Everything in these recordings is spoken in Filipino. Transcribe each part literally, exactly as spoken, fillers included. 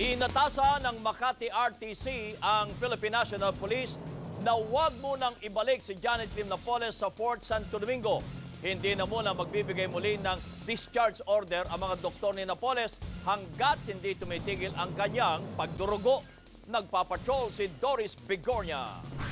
Inatasa ng Makati R T C ang Philippine National Police na huwag munang ibalik si Janet Lim Napoles sa Fort Santo Domingo. Hindi na muna magbibigay muli ng discharge order ang mga doktor ni Napoles hanggat hindi tumitigil ang kanyang pagdurugo. Nagpapatrol si Doris Bigornia.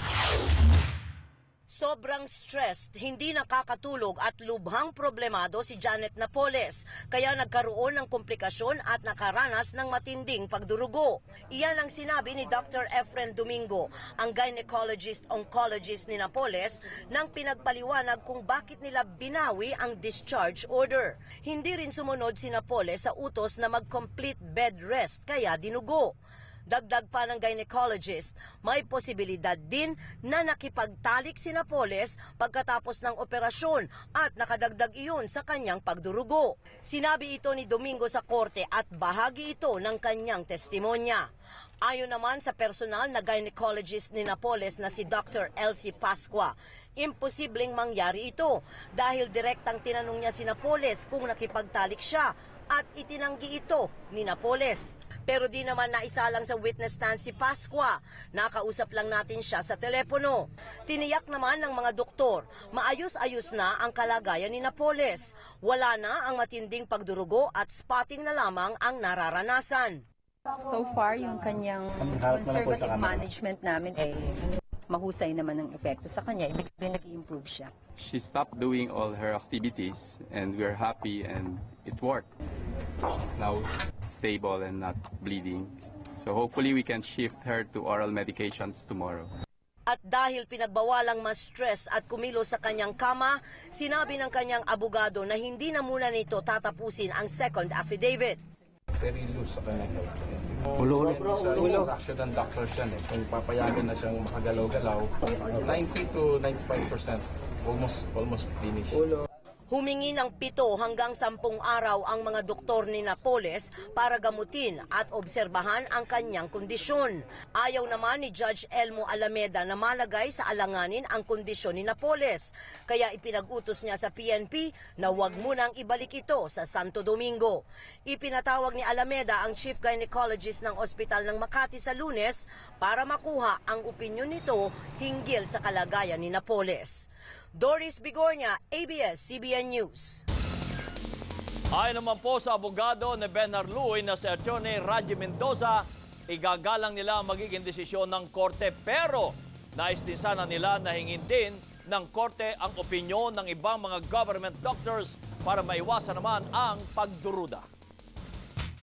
Sobrang stressed, hindi nakakatulog at lubhang problemado si Janet Napoles, kaya nagkaroon ng komplikasyon at nakaranas ng matinding pagdurugo. Iyan ang sinabi ni Doctor Efren Domingo, ang gynecologist-oncologist ni Napoles, nang pinagpaliwanag kung bakit nila binawi ang discharge order. Hindi rin sumunod si Napoles sa utos na mag-complete bed rest, kaya dinugo. Dagdag pa ng gynecologist, may posibilidad din na nakipagtalik si Napoles pagkatapos ng operasyon at nakadagdag iyon sa kanyang pagdurugo. Sinabi ito ni Domingo sa korte at bahagi ito ng kanyang testimonya. Ayon naman sa personal na gynecologist ni Napoles na si Doctor Elsie Pascua, imposibleng mangyari ito dahil direktang tinanong niya si Napoles kung nakipagtalik siya at itinanggi ito ni Napoles. Pero di naman naisalang sa witness stand si Pascua. Nakausap lang natin siya sa telepono. Tiniyak naman ng mga doktor, maayos-ayos na ang kalagayan ni Napoles. Wala na ang matinding pagdurugo at spotting na lamang ang nararanasan. So far, yung kanyang conservative management namin ay mahusay naman ang epekto sa kanya. Ibig sabihin, nag-i-improve siya. She stopped doing all her activities and we're happy and it worked. She's now stable and not bleeding. So hopefully we can shift her to oral medications tomorrow. At dahil pinagbawalang ma-stress at kumilo sa kanyang kama, sinabi ng kanyang abogado na hindi na muna nito tatapusin ang second affidavit. Very loose sa kanyang health. Ulo, sa instruction ng doctor siya, eh. Kung papayagan na siyang makagalaw-galaw, ninety to ninety-five percent almost almost finished. Humingi ng pito hanggang sampung araw ang mga doktor ni Napoles para gamutin at obserbahan ang kanyang kondisyon. Ayaw naman ni Judge Elmo Alameda na malagay sa alanganin ang kondisyon ni Napoles, kaya ipinag-utos niya sa P N P na huwag munang ibalik ito sa Santo Domingo. Ipinatawag ni Alameda ang chief gynecologist ng ospital ng Makati sa Lunes para makuha ang opinyon nito hinggil sa kalagayan ni Napoles. Doris Bigornia, A B S C B N News. Ayon naman po sa abogado ni Ben Arluy na si Atty. Raji Mendoza, igagalang nila ang magiging desisyon ng korte pero nais din sana nila na hingin din ng korte ang opinyon ng ibang mga government doctors para maiwasan naman ang pagduruda.